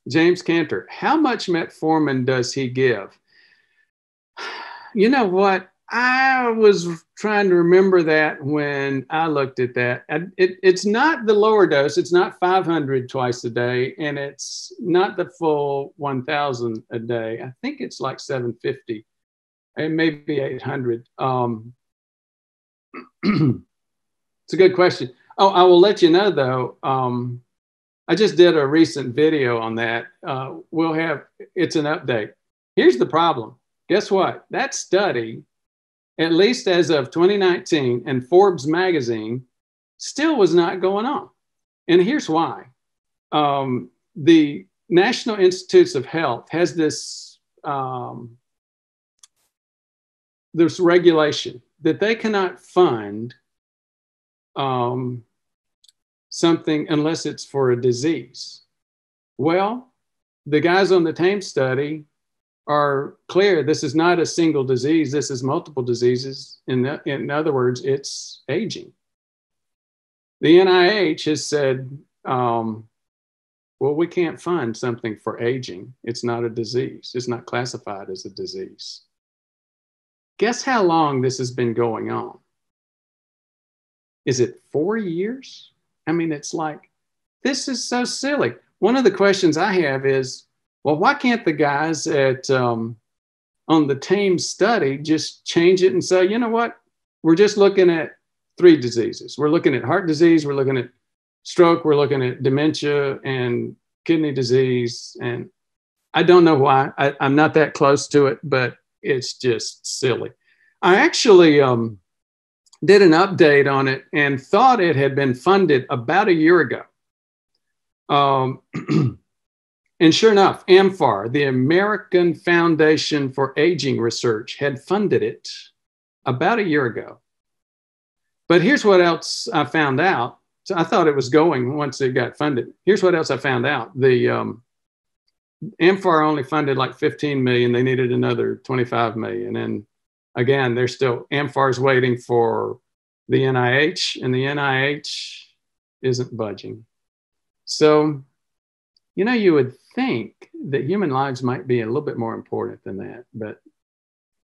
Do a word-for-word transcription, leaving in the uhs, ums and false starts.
James Cantor, how much metformin does he give? You know what? I was trying to remember that when I looked at that. It, it's not the lower dose. It's not five hundred twice a day, and it's not the full one thousand a day. I think it's like seven fifty and maybe eight hundred. Um, it's a good question. Oh, I will let you know, though. Um, I just did a recent video on that. Uh, we'll have, it's an update. Here's the problem. Guess what? That study, at least as of twenty nineteen, and Forbes magazine, still was not going on. And here's why. Um, the National Institutes of Health has this, um, this regulation that they cannot fund um, something unless it's for a disease. Well, the guys on the TAME study are clear. This is not a single disease. This is multiple diseases. In, the, in other words, it's aging. The N I H has said, um, well, we can't fund something for aging. It's not a disease. It's not classified as a disease. Guess how long this has been going on? Is it four years? I mean, it's like, this is so silly. One of the questions I have is, well, why can't the guys at um, on the TAME study just change it and say, you know what? We're just looking at three diseases. We're looking at heart disease. We're looking at stroke. We're looking at dementia and kidney disease. And I don't know why. I, I'm not that close to it, but it's just silly. I actually um, did an update on it and thought it had been funded about a year ago. Um, And sure enough, AMFAR, the American Foundation for Aging Research, had funded it about a year ago. But here's what else I found out. So I thought it was going once it got funded. Here's what else I found out. The um, AMFAR only funded like fifteen million. They needed another twenty-five million. And again, they're still, AMFAR's waiting for the N I H, and the N I H isn't budging. So, you know, you would think that human lives might be a little bit more important than that, but